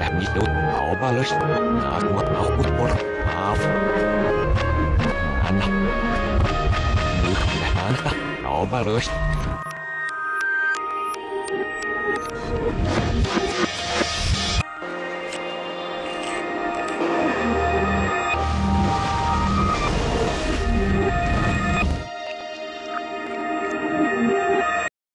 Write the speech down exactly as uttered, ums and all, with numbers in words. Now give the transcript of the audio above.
你都老爸了，拿我拿胡多了，啊！难呐，你看看，老爸了。